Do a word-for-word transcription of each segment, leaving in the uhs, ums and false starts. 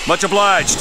Much obliged.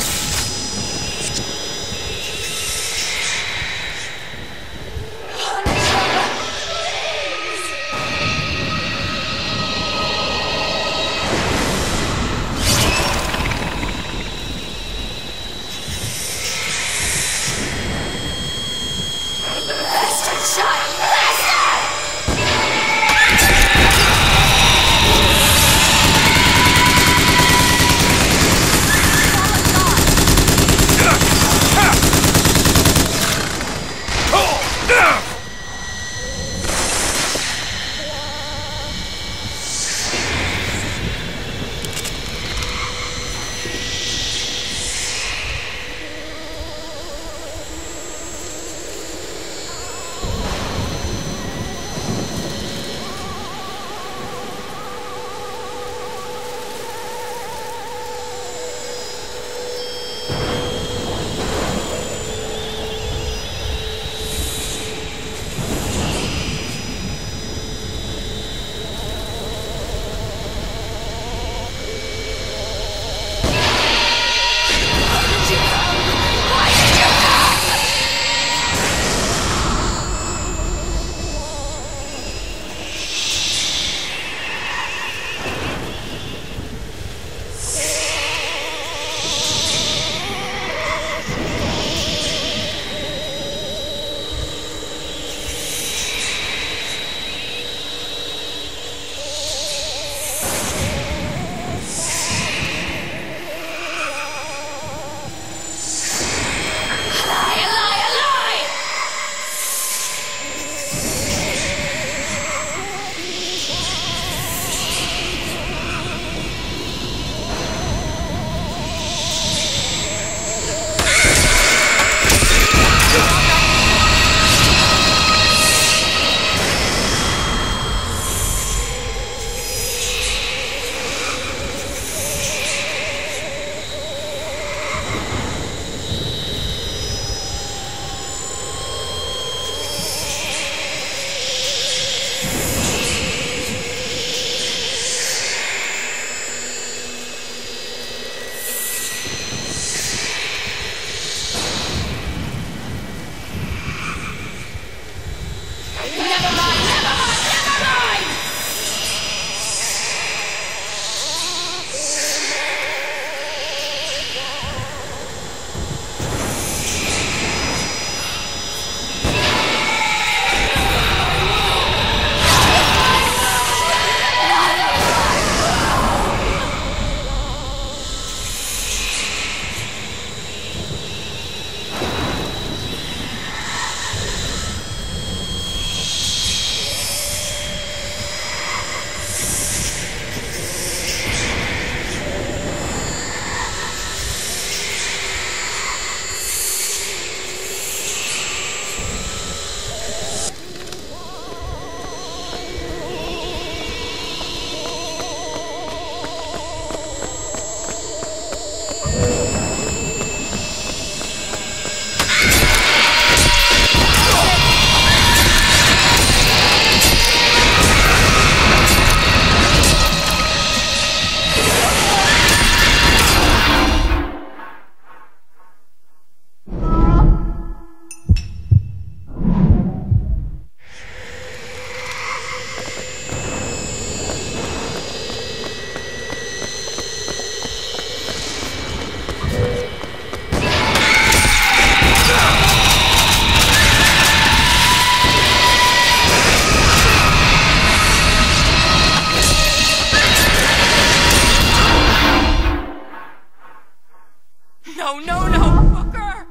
No, no, no, fucker!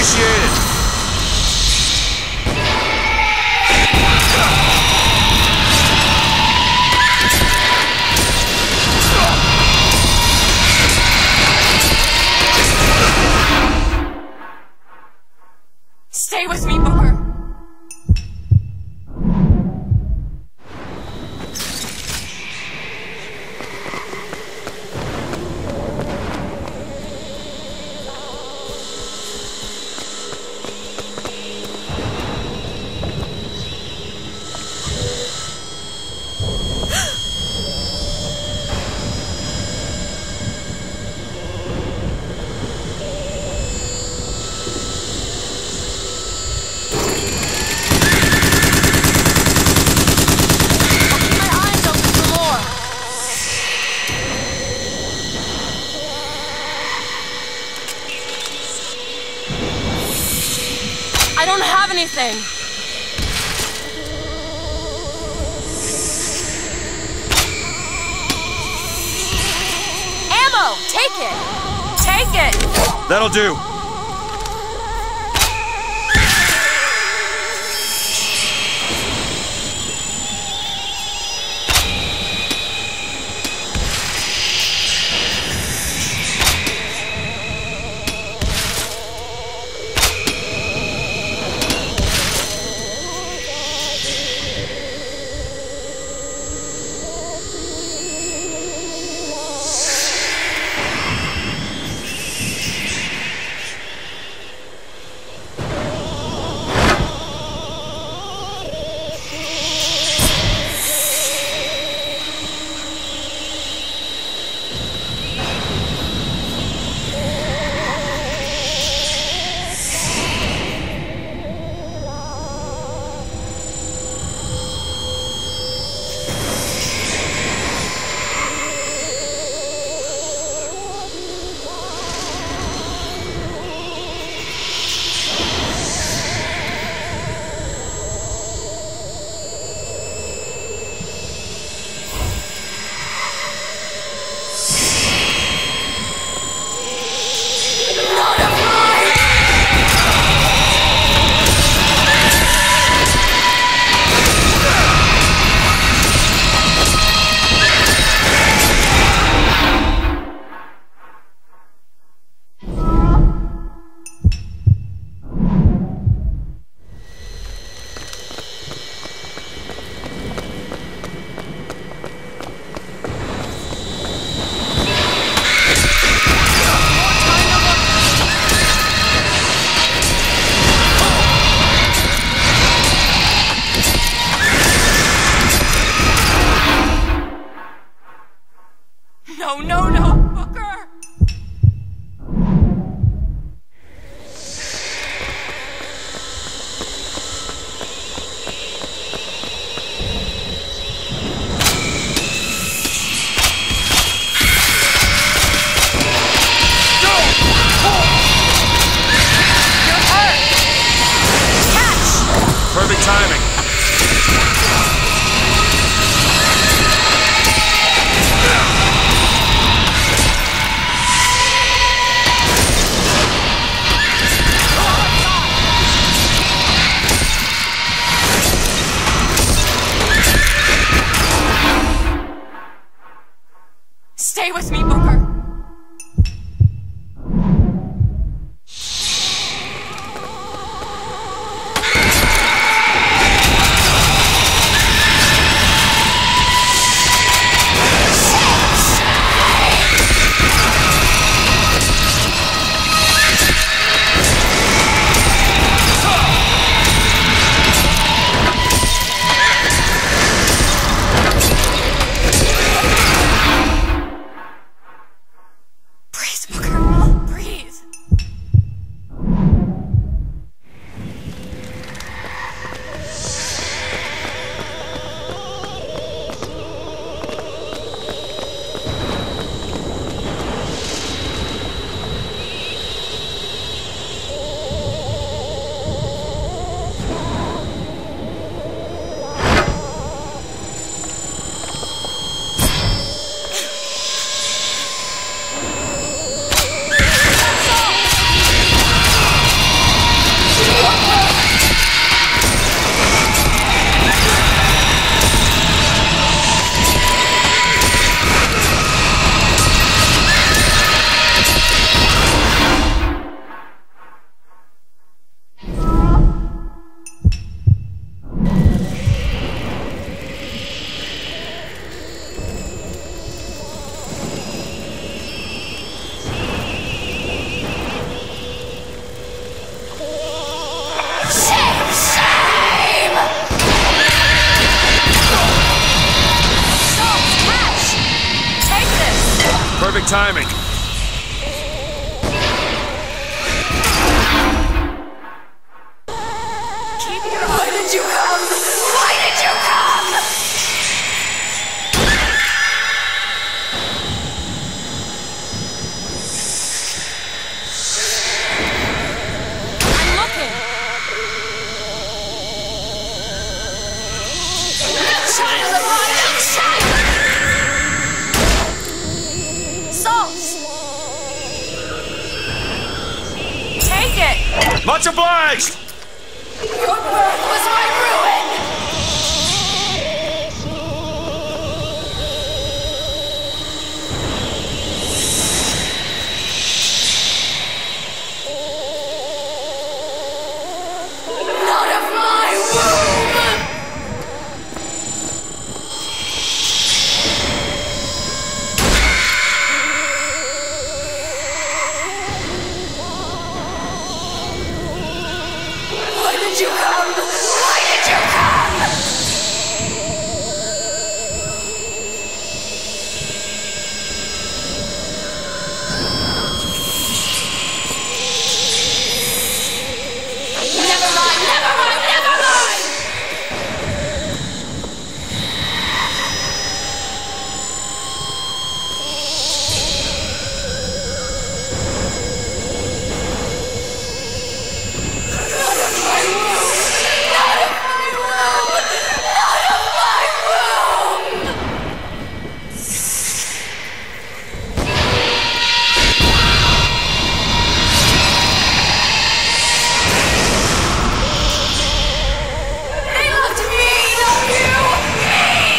initiated! Stay with me, Booker. I don't have anything! Ammo! Take it! Take it! That'll do! Great timing. Keep your... Why did you come? Why did you come? I'm looking. Child of mine, Salt! Take it! Much obliged! Your birth was my ruin! Not of my womb! Why did you come? Why did you come? Never mind, never mind, never mind! Not of my womb! Not of my womb! Not of my womb! They loved me, not you! Me!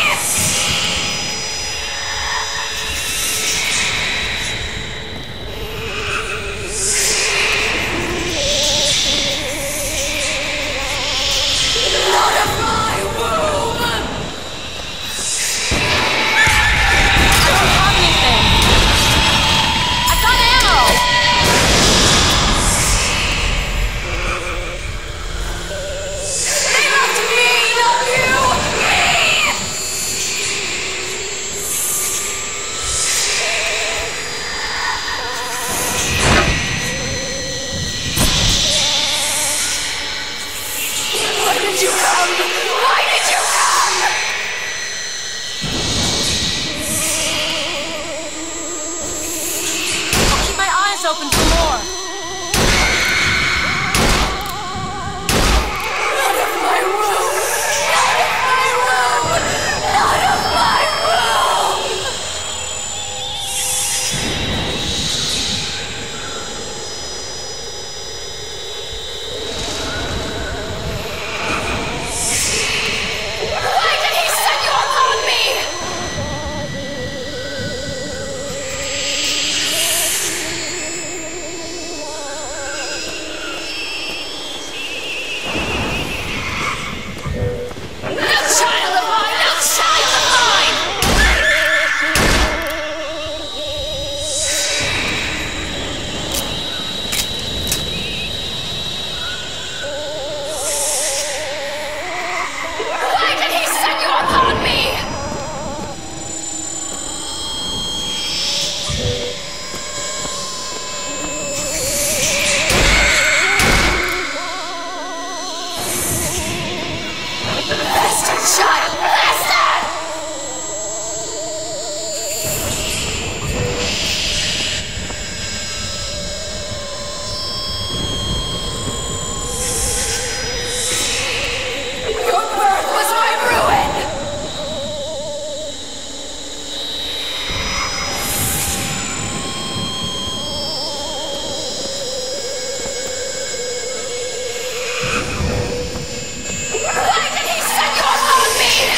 Not of my womb! I don't have anything. I've got ammo! They loved me, not you! Me! Why did you come? Why did you come? I'll keep my eyes open for more. Not of my womb! Not of my womb! Not of my womb! Why did he set you upon me? No child of mine! No child of mine! Why did he set you upon me? Bastard child! Bastard! Your birth was my ruin! Why did he set you upon me?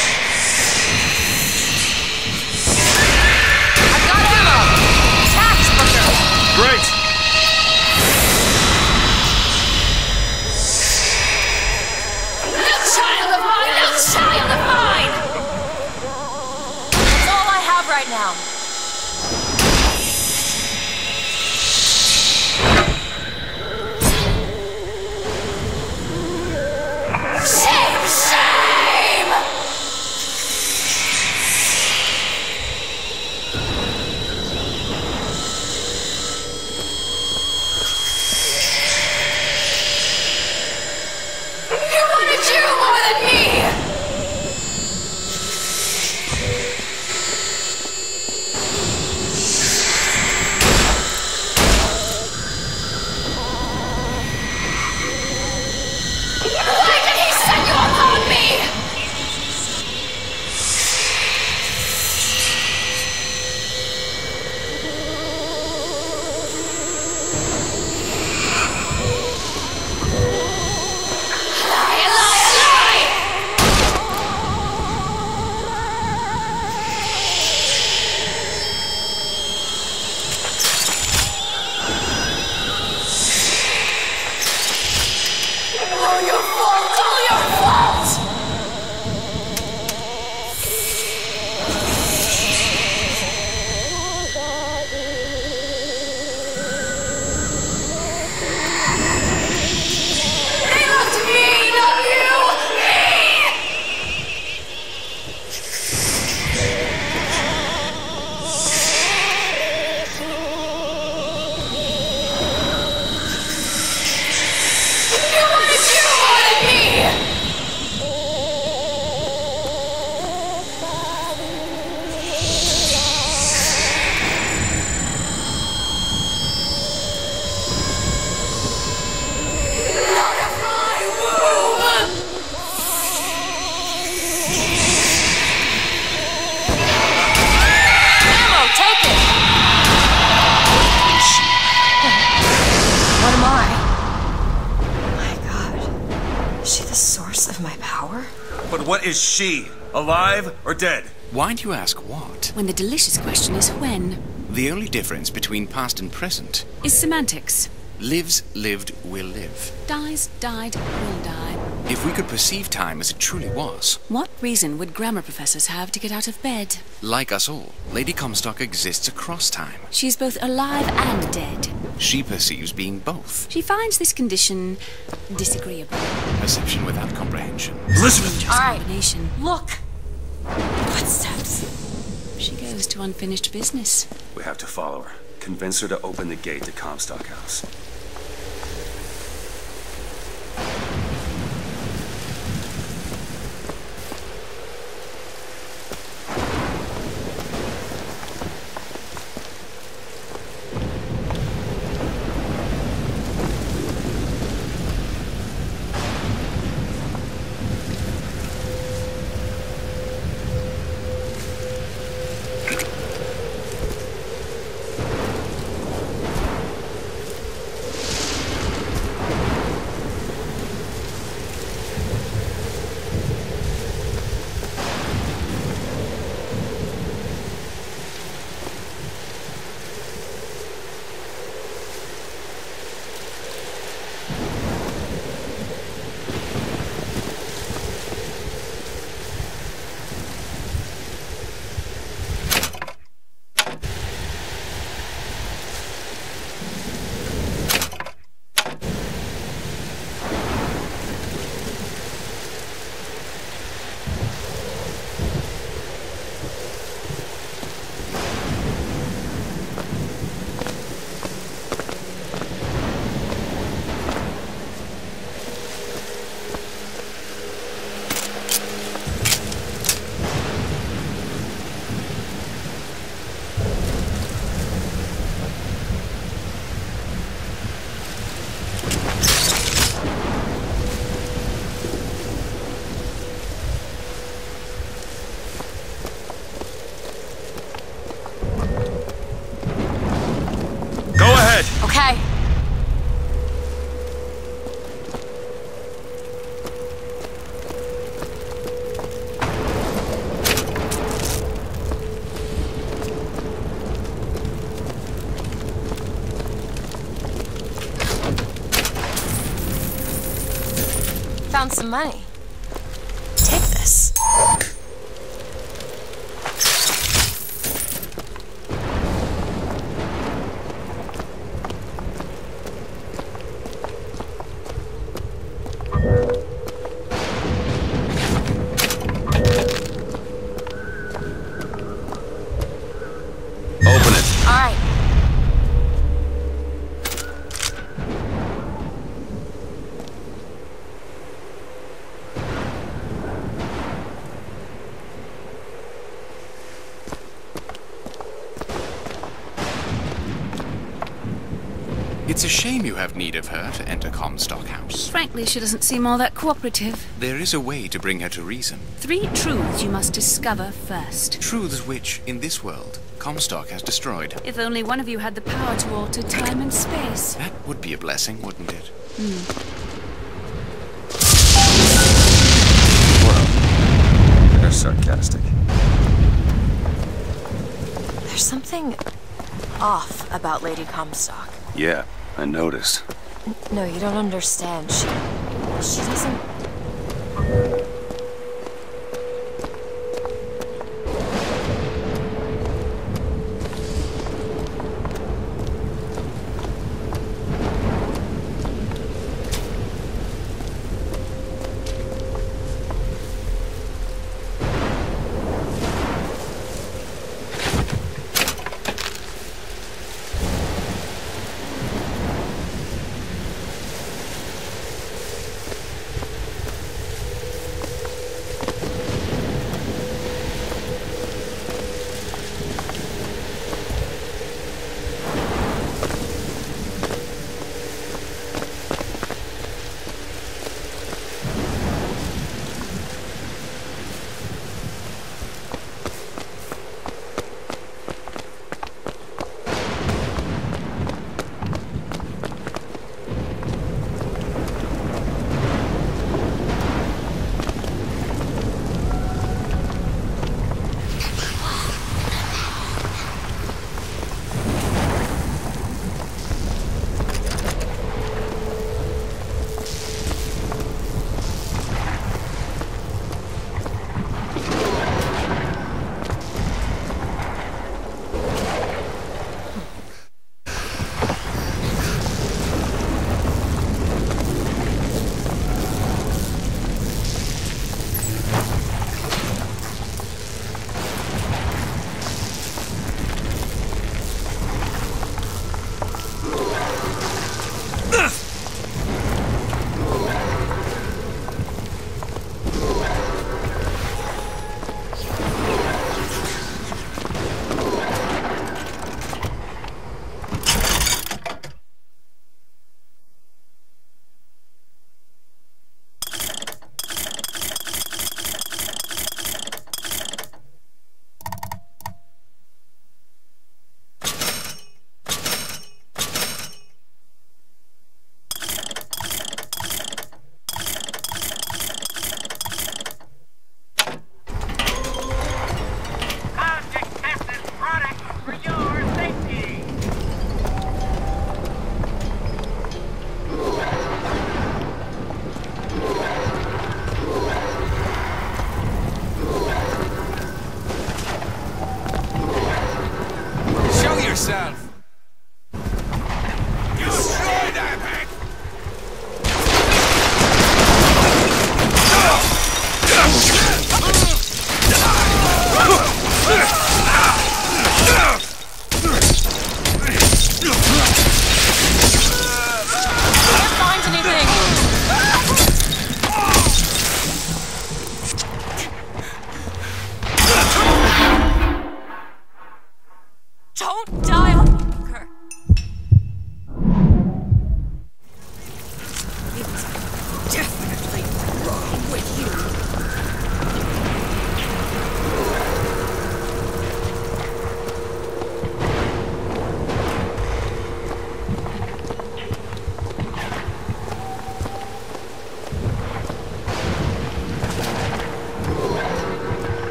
am I? My God. Is she the source of my power? But what is she? Alive or dead? Why do you ask what? When the delicious question is when. The only difference between past and present Is semantics. lives, lived, will live. Dies, died, will die. If we could perceive time as it truly was, What reason would grammar professors have to get out of bed? like us all, Lady Comstock exists across time. She's both alive and dead. She perceives being both. She finds this condition disagreeable. Perception without comprehension. Elizabeth! All right. Combination. Look! Footsteps. She goes to unfinished business. We have to follow her. Convince her to open the gate to Comstock House. Okay. Found some money. Take this. Open it. All right. It's a shame you have need of her to enter Comstock House. Frankly, she doesn't seem all that cooperative. There is a way to bring her to reason. Three truths you must discover first. Truths which, in this world, Comstock has destroyed. If only one of you had the power to alter time and space. That would be a blessing, wouldn't it? Well, they're sarcastic. There's something off about Lady Comstock. Yeah, I noticed. N- No, you don't understand. She... she doesn't...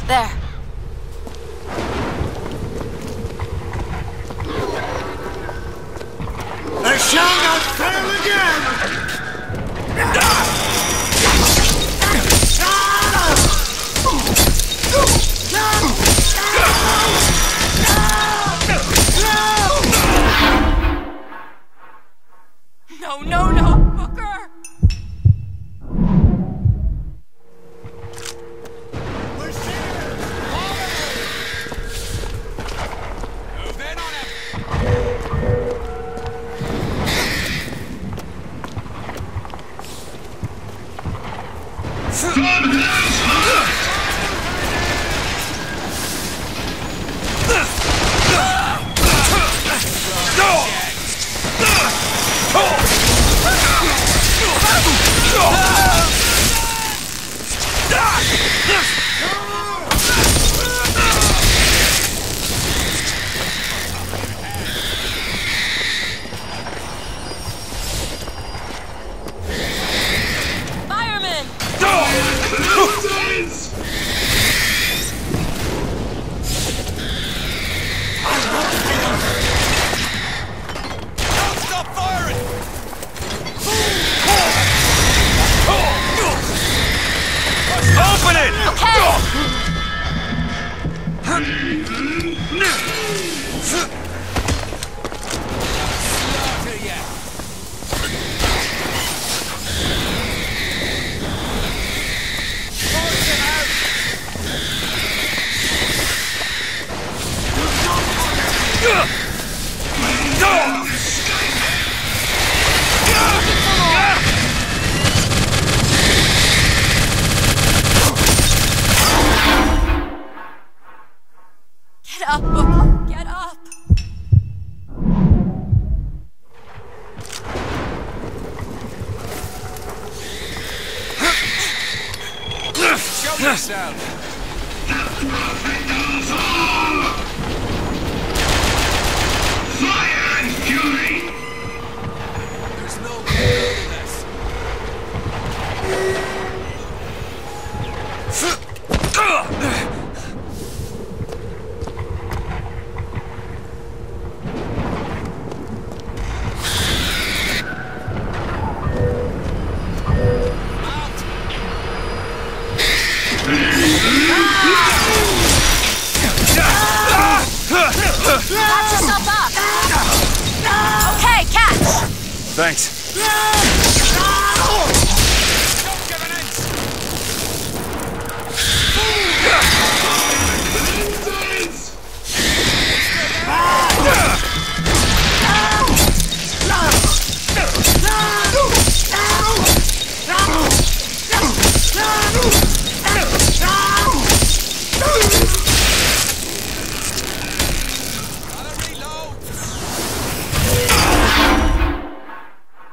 There. I shall not fail again! No, no, no, Booker! Move in on him! Fireman! Don't stop firing! Open it! Okay! Slaughter ya! Force him out! Get up, Booker! Get up! Show yourself! Fire and fury! There's no way to this. Patch yourself up! Okay, catch! Thanks. Don't give an inch! Gotta reload!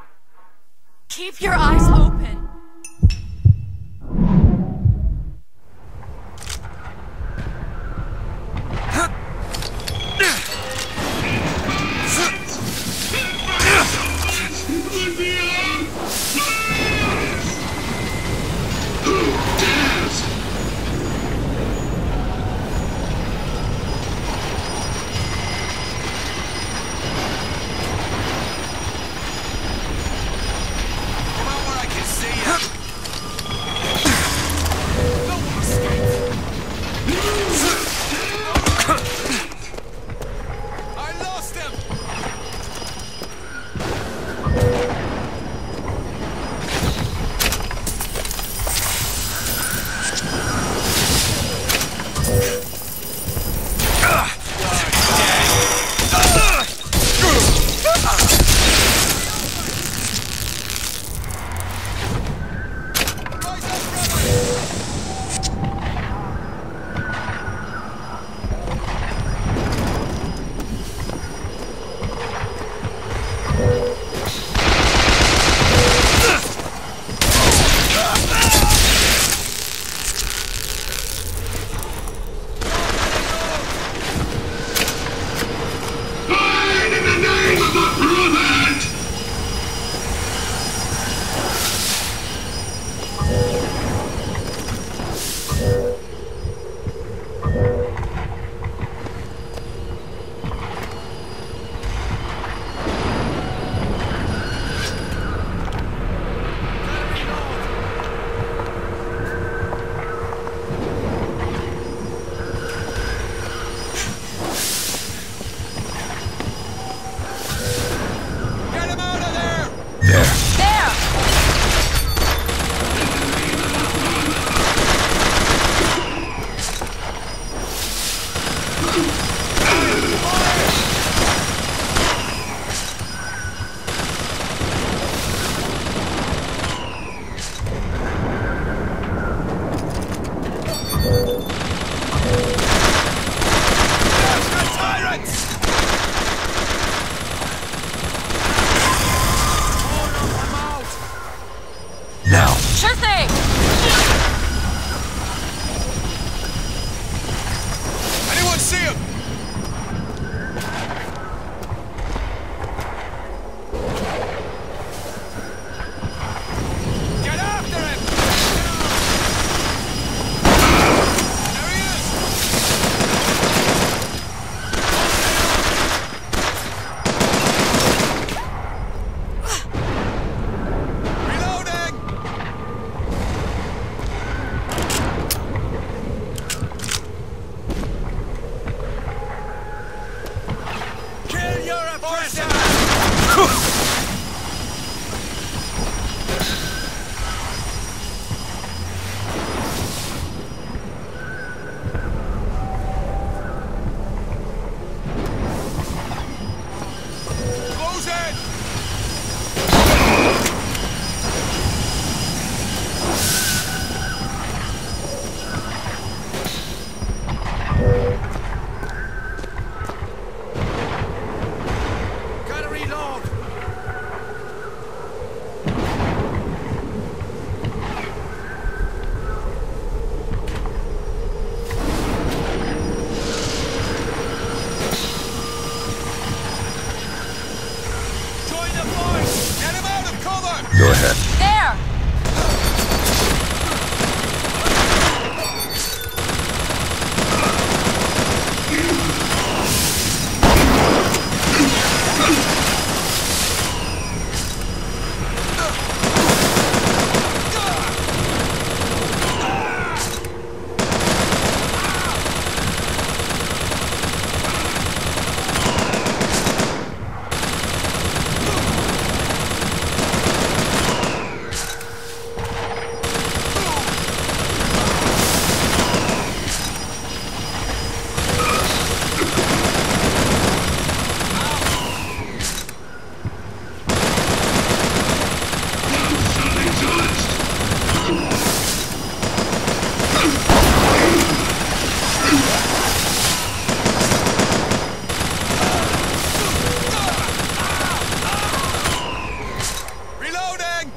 Reloading!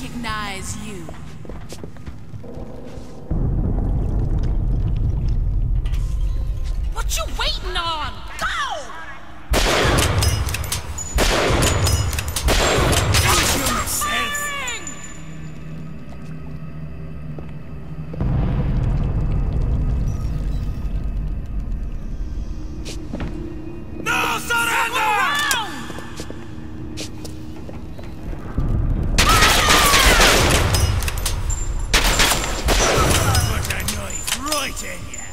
recognize you. What you waiting on? Go! Do it yourself! No surrender! Put a knife right in ya!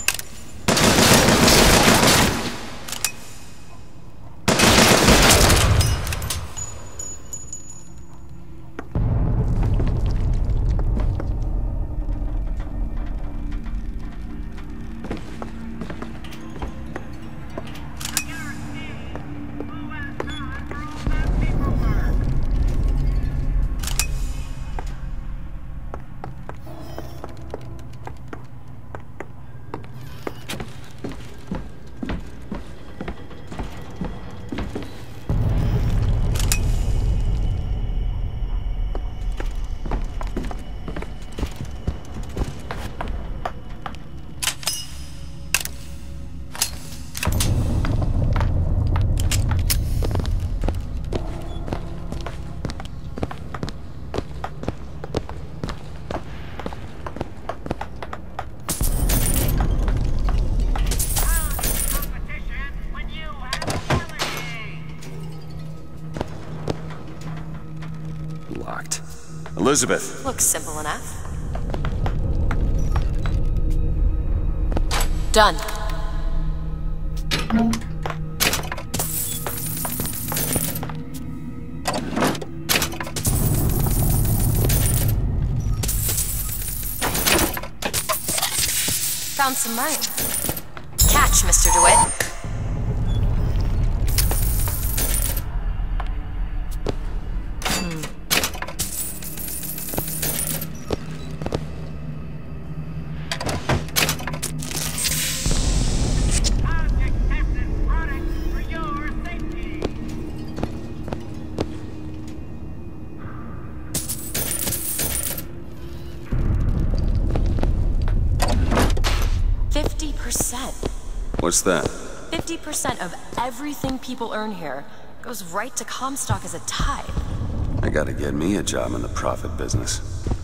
Locked. Elizabeth. Looks simple enough. Done. Found some money. Catch, Mister DeWitt. fifty percent. What's that? fifty percent of everything people earn here goes right to Comstock as a tithe. I gotta get me a job in the profit business.